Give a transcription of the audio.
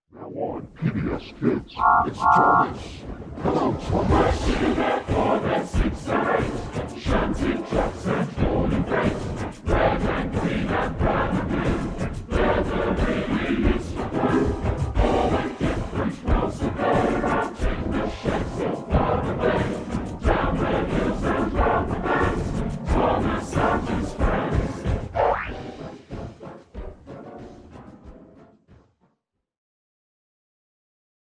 Now on PBS Kids, it's Thomas. Hello, Thomas. Shanty Jackson.